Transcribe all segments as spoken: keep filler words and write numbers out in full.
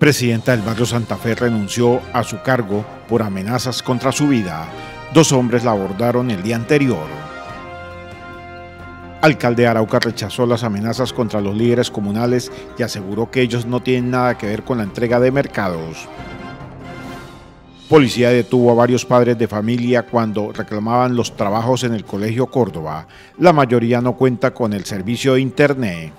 Presidenta del barrio Santa Fe renunció a su cargo por amenazas contra su vida. Dos hombres la abordaron el día anterior. Alcalde de Arauca rechazó las amenazas contra los líderes comunales y aseguró que ellos no tienen nada que ver con la entrega de mercados. Policía detuvo a varios padres de familia cuando reclamaban los trabajos en el Colegio Córdoba. La mayoría no cuenta con el servicio de internet.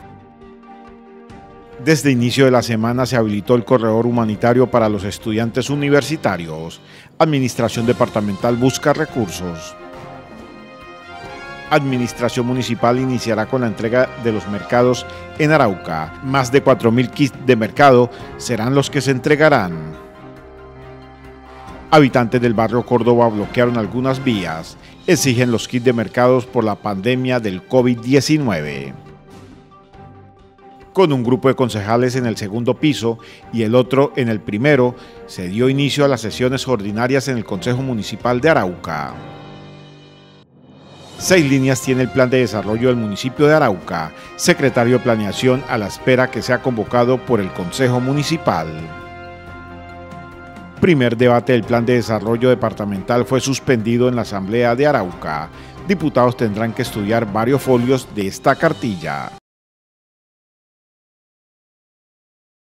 Desde inicio de la semana se habilitó el corredor humanitario para los estudiantes universitarios. Administración departamental busca recursos. Administración municipal iniciará con la entrega de los mercados en Arauca. Más de cuatro mil kits de mercado serán los que se entregarán. Habitantes del barrio Córdoba bloquearon algunas vías. Exigen los kits de mercados por la pandemia del COVID diecinueve. Con un grupo de concejales en el segundo piso y el otro en el primero, se dio inicio a las sesiones ordinarias en el Consejo Municipal de Arauca. Seis líneas tiene el plan de desarrollo del municipio de Arauca. Secretario de Planeación a la espera que sea convocado por el Consejo Municipal. Primer debate del plan de desarrollo departamental fue suspendido en la Asamblea de Arauca. Diputados tendrán que estudiar varios folios de esta cartilla.